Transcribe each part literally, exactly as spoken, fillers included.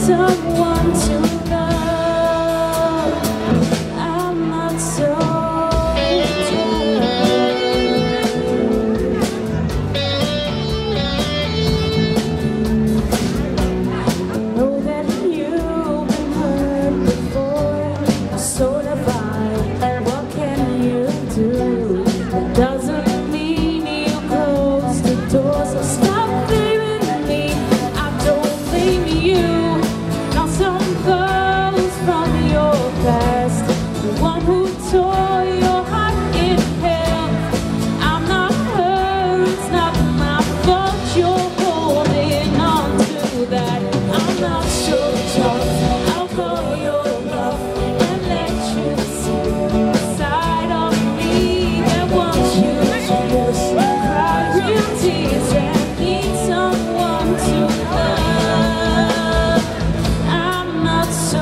someone to love. I'm not so doesn't mean you close the doors or stop blaming me. I don't blame you. Now some girls from your past, the one who tore your heart in hell. I'm not her, it's not my fault you're holding on to that. I'm not so tough, I'll call your bluff and let you see the side of me that wants you to just cry real tears and need someone to love. I'm not so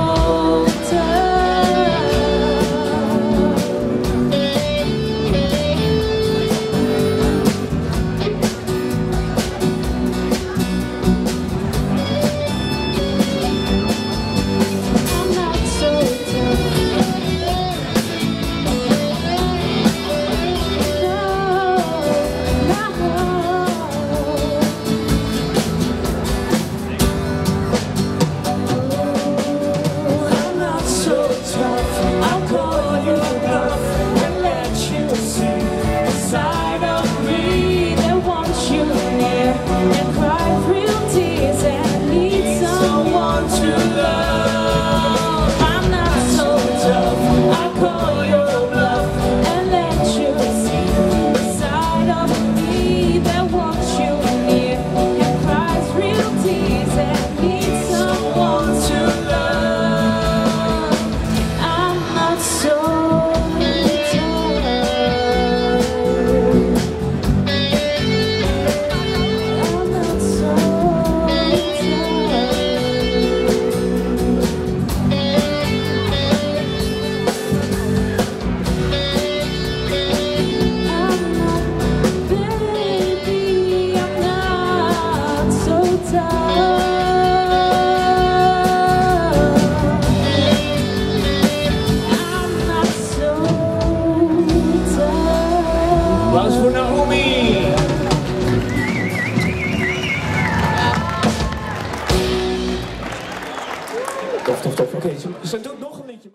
applaus voor Naomi. Tof, tof, tof. Oké, okay, ze, ze doet nog een liedje.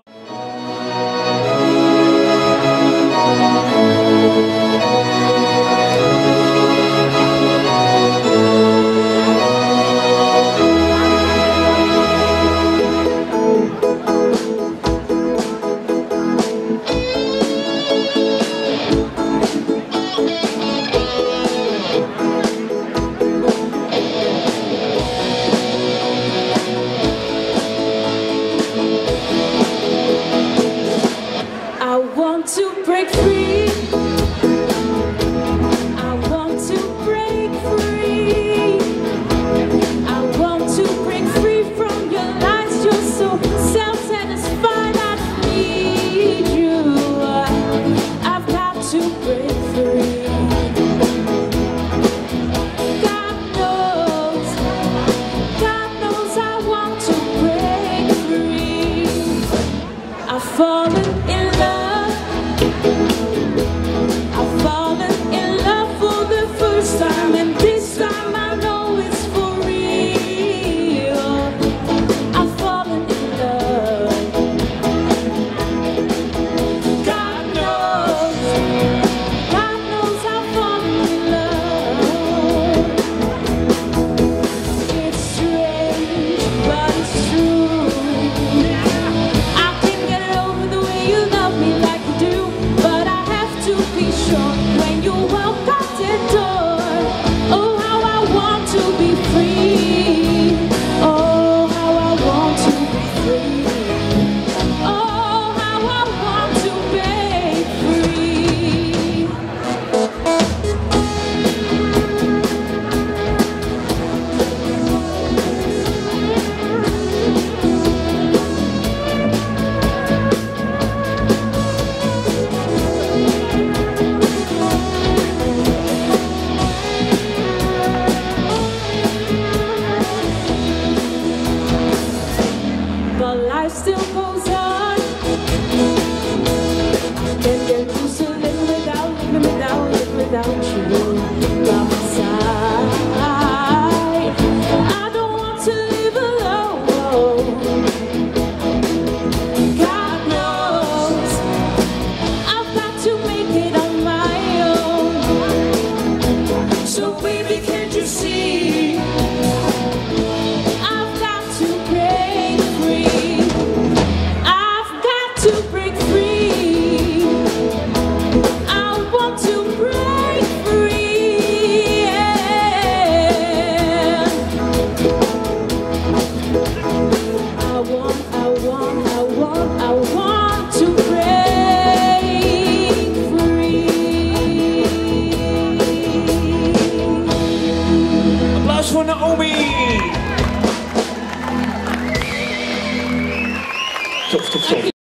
voor Naomi. Tof, tof, tof.